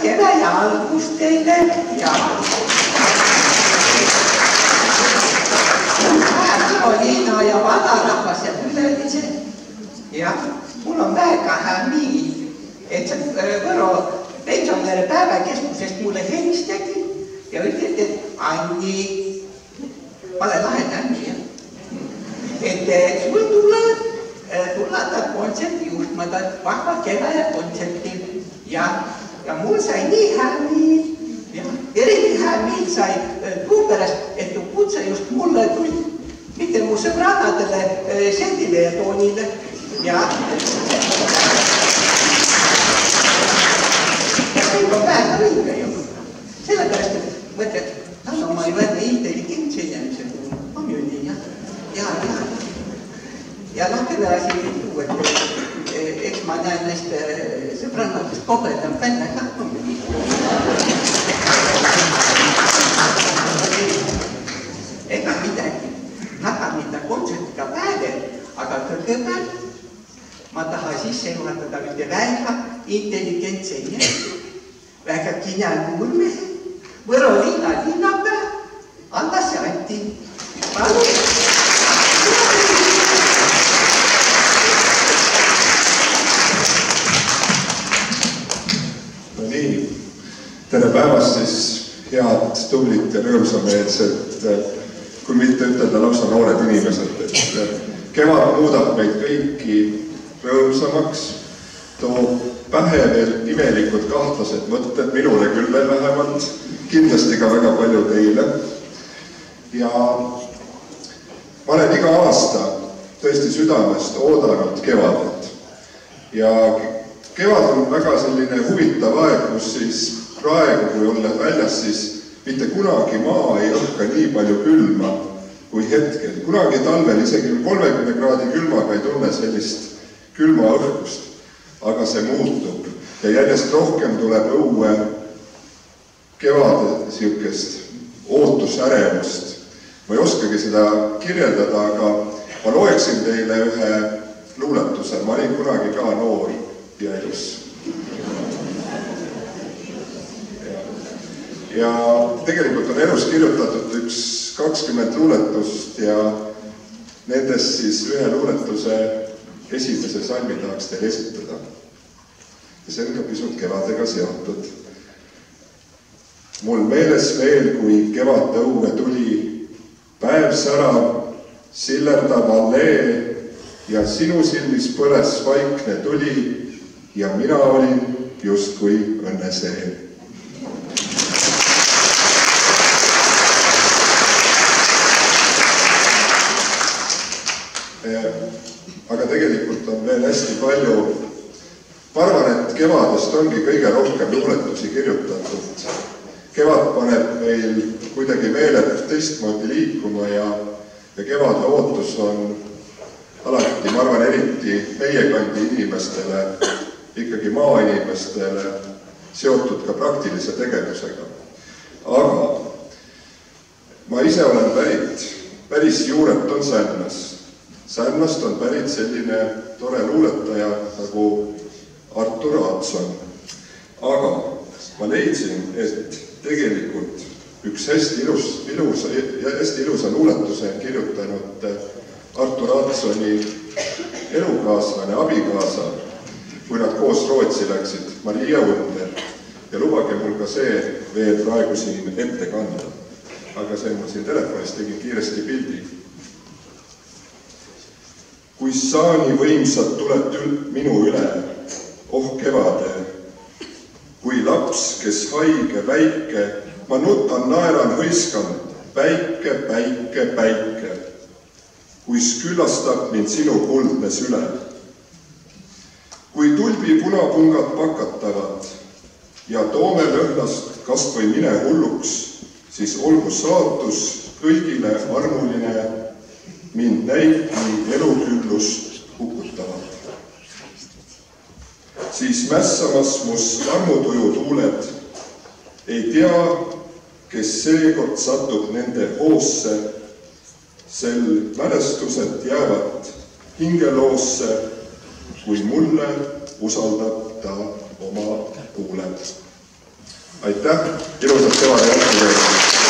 tere ja algust teile ja Liina ja vanarahvas ja ülemise. Ja mul on väga hää miil, et see Võro pensionäri päevakeskusest mulle helistati ja ütleti, et Anni, pane lahed Anni, jah. Et sul tullada kontserti juhtmada vahva kevaja kontserti ja mul sai nii hää miil ja eriti hää miil sai tuu pärast, et tuu kutse just mulle tuli, mitte mu sõbradadele Sendile ja Toonile ja kõik on väga õige ju. Sellepärast, et mõtled, tal ma ei võtta intelligentse inimese, on ju nii, jah. Ja teine asi tuu, et eks ma näen neist sõbrannatest kobedam välja ka. Ega midagi, nakamita kontsertiga pääle, aga kõigepealt ma tahan sisse juhatada ühte väga intelligentse inimese, väga kinjakuulmehe, Võro linna linnapea, Annas Anti. No nii, tere päevast siis head, tublit ja rõõmsameelset, kui mitte ütelda lausa noored inimesed, et kevad muudab meid kõiki rõõmsamaks, toob pähe veel imelikud kahtlased mõtted, minule küll veel vähemalt, kindlasti ka väga palju teile. Ja ma olen iga aasta tõesti südamest oodanud kevadet. Ja kevad on väga selline huvitav aeg, kus siis praegu, kui olla väljas, siis mitte kunagi maa ei õhka nii palju külma kui hetkel. Kunagi talvel isegi 30 kraadi külmaga ei tunne sellist külma õhkust, aga see muutub ja järjest rohkem tuleb õue kevade siukest ootusärevust. Ma ei oskagi seda kirjeldada, aga ma loeksin teile ühe luuletuse. Ma olin kunagi ka noor ja ilus. Ja tegelikult on elus kirjutatud 20 luuletust ja nendest siis ühe luuletuse esimese salmi tahaks teile esitada. Ja see on ka pisut kevadega seotud. Mul meeles veel, kui kevad õue tuli, päev särav, sillerdav allee ja sinu silmis põles vaikne tuli ja mina olin justkui õnnesee. Aga tegelikult on veel hästi palju. Ma arvan, et kevadest ongi kõige rohkem luuletusi kirjutatud. Kevad paneb meil kuidagi meeletult teistmoodi liikuma ja kevade ootus on alati, ma arvan, eriti meie kandi inimestele, ikkagi maainimestele seotud ka praktilise tegevusega. Aga ma ise olen päris juuret on Sännast. Sännast on pärit selline tore luuletaja nagu Artur Aatson. Aga ma leidsin, et tegelikult üks hästi ilusa luuletuse on kirjutanud Artur Aatsoni elukaaslane, abikaasa, kui nad koos Rootsi läksid, Maria Under. Ja lubage mul ka see veel praegu siin ette kanda. Aga see mul siin telefonis tegin kiiresti pildi. Kui saani võimsad tuled minu üle, oh kevade, kui laps, kes haige väike, ma nutan, naeran, hõiskan, päike, päike, päike, kuis küllastab mind sinu kuldne süle. Kui tulbi punapungad pakatavad ja toome lõhnast kas või mine hulluks, siis olgu saatus kõigile armuline, mind näib nii eluküllust hukutavat. Siis mässamas must armutuju tuuled ei tea, kes seekord satub nende hoosse, sel mälestused jäävad hingeloosse, kui mulle usaldab ta oma kuuled. aitäh, ilusat kevade jätku!